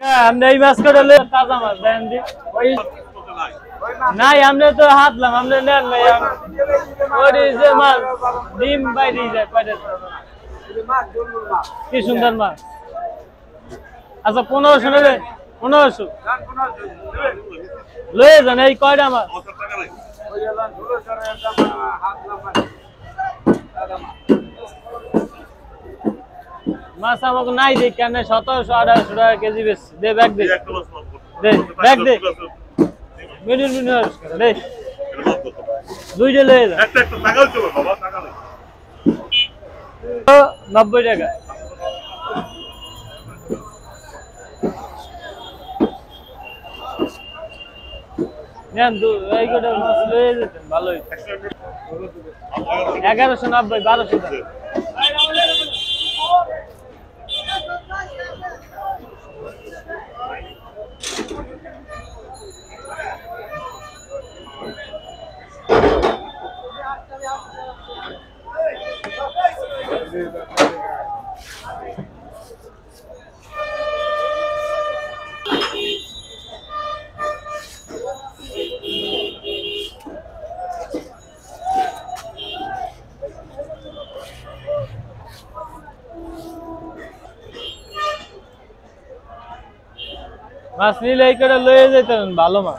আমরা এই মাছ করে তাজা মাছ দেন দি নাই আমরা তো হাতলাম আমরা নেন নাই ওই যে মাছ ডিম বাইরে যায় পাড়ে কি সুন্দর মাছ আচ্ছা 1500 নেবে 1500 লয়ে যান এই কয়টা মাছ মাছ আমাকে নাই দেই কেন 1700-1800 টাকা কেজি বেশি দে ব্যাগ দে দে ব্যাগ দে মিনিট দে দুইটা লয়ে যা একটা টাকা হচ্ছে বাবা টাকা নেই 90 টাকা নেন এই গোটা মাছ লয়ে যেতেন ভালোই 1190 1200 টাকা মাছ নিলে এই করে লয়ে যেতেন ভালো মাছ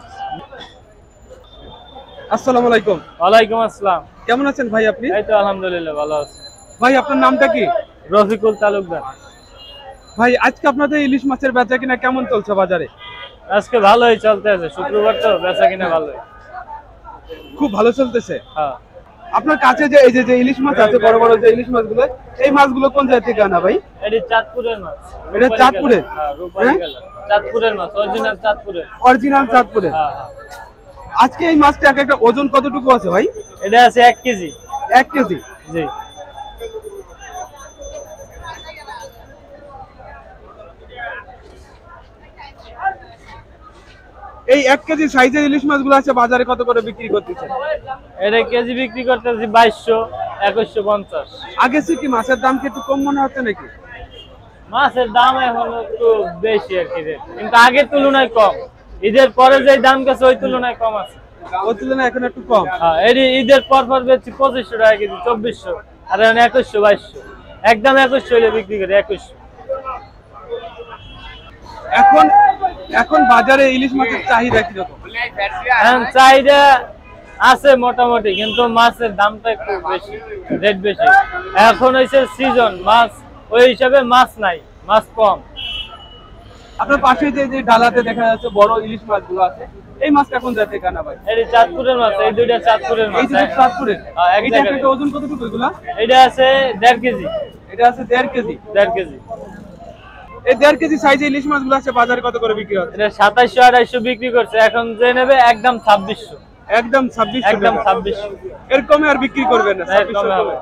আসসালামু আলাইকুম। ওয়ালাইকুম আসসালাম কেমন আছেন ভাই আপনি? এই তো আলহামদুলিল্লাহ ভালো আছি। ভাই আপনার নামটা কি? রফিকুল তালুকদার। ভাই আজকে আপনাদের ইলিশ মাছের বেচা কিনা কেমন চলছে বাজারে? আজকে ভালোই চলতে আছে, শুক্রবার তো বেচা কিনা ভালোই। খুব ভালো চলতেছে। হ্যাঁ। আপনার কাছে যে এই যে ইলিশ মাছ আছে বড় বড় যে ইলিশ মাছগুলো, এই মাছগুলো কোন জায়গা থেকে আনা ভাই? এটি চাঁদপুরের মাছ। এটা চাঁদপুরের? হ্যাঁ, রূপালী গেলা। চাঁদপুরের মাছ, অরিজিনাল চাঁদপুরের। অরিজিনাল চাঁদপুরের। হ্যাঁ হ্যাঁ। আজকে এই মাছটা একটা ওজন কতটুকু আছে ভাই? এটা আছে 1 কেজি। 1 কেজি? জি। এই 1 কেজি সাইজের ইলিশ মাছগুলো আছে বাজারে কত করে বিক্রি করতেছেন? এটা কেজি বিক্রি করতেছি 2200 2150। আগে কি মাছের দাম কি একটু কম মনে হচ্ছে নাকি? মাছের দাম এখন একটু বেশি আর কি, কিন্তু আগের তুলনায় কম। ঈদের পরে যে দাম গেছে ওই তুলনায় কম আছে। ওই তুলনায় এখন একটু কম। হ্যাঁ, এই ঈদের পর বেচছি 2500 টাকা কেজি, 2400, আর এখন 2100 2200। একদম 2100 হলে বিক্রি করি 2100। এখন বাজারে ইলিশ মাছের চাহিদা কিরকম? এখন চাহিদা আছে মোটামুটি, কিন্তু মাছের দামটা একটু বেশি, রেট বেশি। এখন হইছে সিজন, মাছ ওই হিসাবে মাছ নাই, মাছ কম। আপনার পাশে যে ডালাতে দেখা যাচ্ছে বড় ইলিশ মাছগুলো আছে, এই মাছটা কোন জায়গা থেকে আনা ভাই? এই চাঁদপুরের মাছ, এই দুইটা চাঁদপুরের মাছ। এই যে চাঁদপুরের, হ্যাঁ, এক এটা জায়গায়। একটা ওজন কতটুকু এগুলা? এটা আছে 1.5 কেজি। এটা আছে 1.5 কেজি। 1.5 কেজি। এই 1.5 কেজি সাইজে ইলিশ মাছগুলো আছে বাজারে কত করে বিক্রি হচ্ছে? এটা 2700 2800 বিক্রি করছে, এখন যে নেবে একদম 2600। একদম 2600। একদম 2600। এর কমে আর বিক্রি করবেন না? 2600 হবে।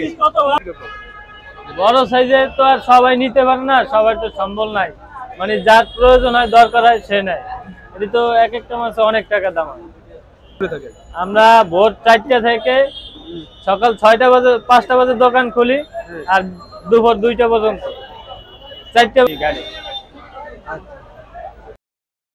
বড় সাইজের তো আর সবাই নিতে পারে না, সবার তো সম্বল নাই। মানে যার প্রয়োজন হয়, দরকার হয়, সে নেয়। এটি তো এক একটা মাছে অনেক টাকা দাম। আমরা ভোর 4টা থেকে সকাল 6টা বাজে 5টা বাজে দোকান খুলি, আর দুপুর 2টা পর্যন্ত 4টা গাড়ি।